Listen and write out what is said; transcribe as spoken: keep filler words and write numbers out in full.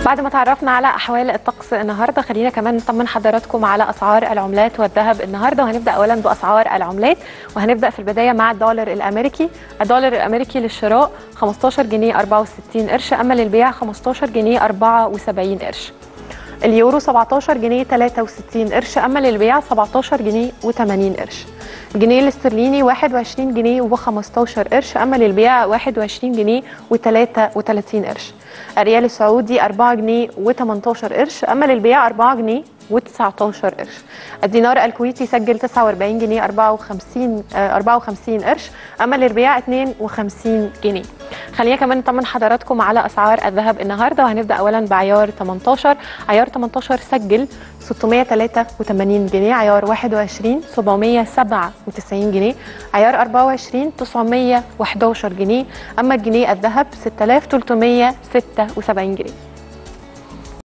بعد ما تعرفنا على احوال الطقس النهارده، خلينا كمان نطمن حضراتكم على اسعار العملات والذهب النهارده. وهنبدا اولا باسعار العملات، وهنبدا في البدايه مع الدولار الامريكي. الدولار الامريكي للشراء خمستاشر جنيه أربعة وستين قرش، اما للبيع خمستاشر جنيه أربعة وسبعين قرش. اليورو سبعتاشر جنيه تلاتة وستين قرش، اما للبيع سبعتاشر جنيه وتمانين قرش. الجنيه الاسترليني واحد وعشرين جنيه وخمستاشر قرش، اما للبيع واحد وعشرين جنيه وتلاتة وتلاتين قرش. الريال السعودي أربعة جنيه وتمنتاشر قرش، اما للبيع أربعة جنيه وتسعتاشر قرش. الدينار الكويتي سجل تسعة وأربعين جنيه أربعة وخمسين أربعة وخمسين قرش، اما للبيع اتنين وخمسين جنيه. خلينا كمان نطمن حضراتكم على اسعار الذهب النهارده، وهنبدا اولا بعيار تمنتاشر. عيار تمنتاشر سجل ستمية وتلاتة وتمانين جنيه، عيار واحد وعشرين سبعمية وسبعة وتسعين جنيه، عيار أربعة وعشرين تسعمية وحداشر جنيه، اما الجنيه الذهب ستة آلاف وتلتمية وستة وسبعين جنيه.